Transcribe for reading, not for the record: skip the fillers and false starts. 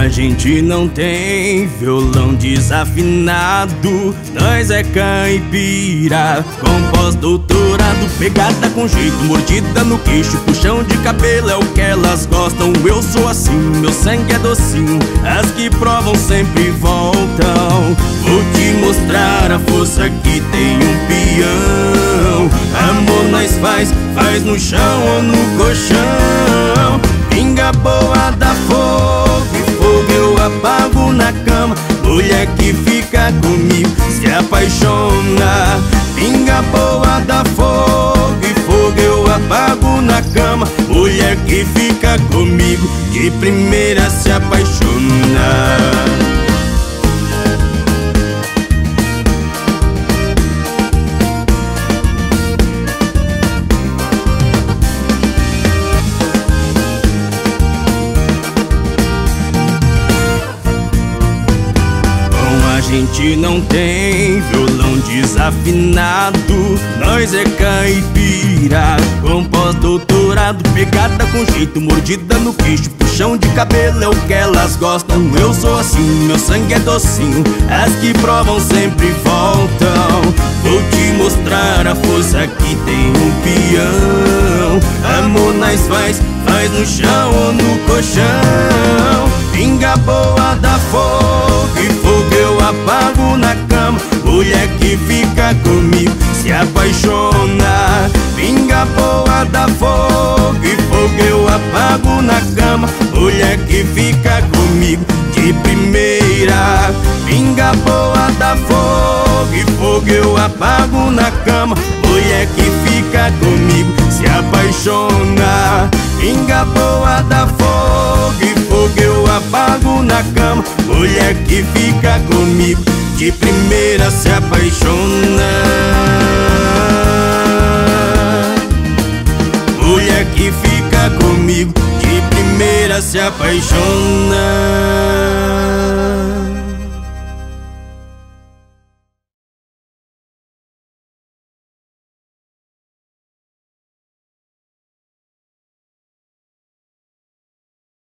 A gente não tem violão desafinado, nós é caipira, com pós-doutorado, pegada com jeito, mordida no queixo, puxão de cabelo é o que elas gostam. Eu sou assim, meu sangue é docinho, as que provam sempre voltam. Vou te mostrar a força que tem um peão. Amor nós faz no chão ou no colchão. Pinga boa dá fogo e fogo eu apago na cama. Mulher que fica comigo se apaixona. Pinga boa dá fogo e fogo eu apago na cama. Mulher que fica comigo de primeira se apaixona. A gente não tem violão desafinado, nós é caipira, com pós-doutorado, pegada com jeito, mordida no queixo, puxão de cabelo é o que elas gostam. Eu sou assim, meu sangue é docinho, as que provam sempre voltam. Vou te mostrar a força que tem um peão. Amor nós faz no chão ou no colchão. Pinga boa dá fogo e fogo eu apago na cama. Mulher que fica comigo se apaixona. Pinga boa dá fogo e fogo eu apago na cama. Mulher que fica comigo de primeira. Pinga boa dá fogo e fogo eu apago na cama. Mulher que fica comigo se apaixona. Pinga boa dá fogo e fogo eu apago na cama. Mulher que fica comigo de primeira se apaixona. Mulher que fica comigo de primeira se apaixona.